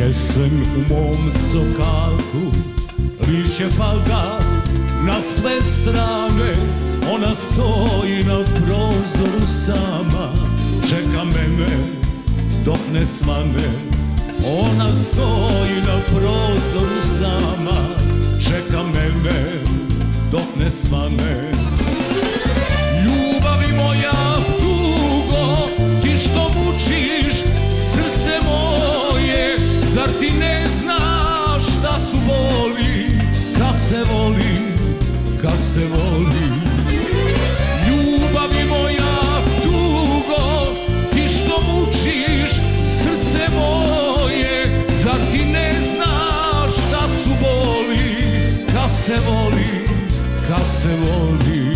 Jesen u mom sokaku, lišće pada na sve strane. Ona stoji na prozoru sama, čeka mene dok ne svane. Ona stoji na prozoru sama, čeka mene dok ne svane. Ljubavi moja tugo, ti što mučiš srce moje, zar ti ne znaš šta su boli, kad se voli, kad se voli. Ljubavi moja tugo, ti što mučiš srce moje, zar ti ne znaš šta su boli, kad se voli, kad se voli.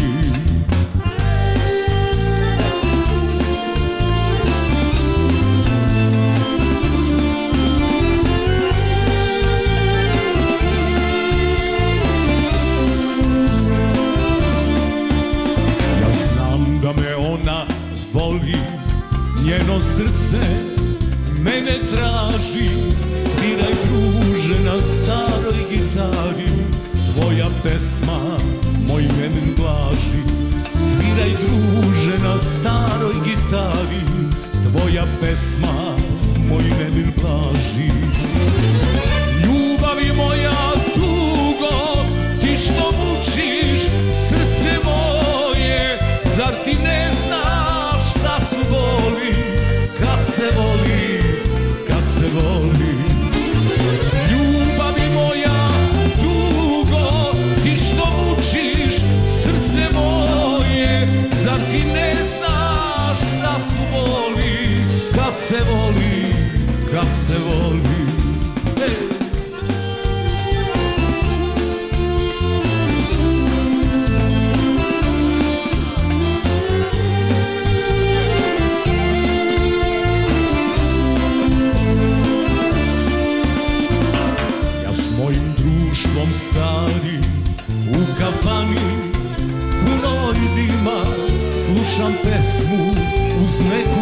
Da me ona voli, njeno srce mene traži. Sviraj druže na staroj gitari, tvoja pesma moj nemen blaži. Sviraj druže na staroj gitari, tvoja pesma moj nemen blaži. Ljubavi moja tugo, ti što mučiš srce moje, zar ti ne znaš šta su boli, kad se voli, kad se voli. Ljubavi moja tugo, ti što mučiš srce moje, zar ti ne znaš šta su boli, kad se voli, kad se voli. Stari u kafani punoj dima, slušam pesmu uz neku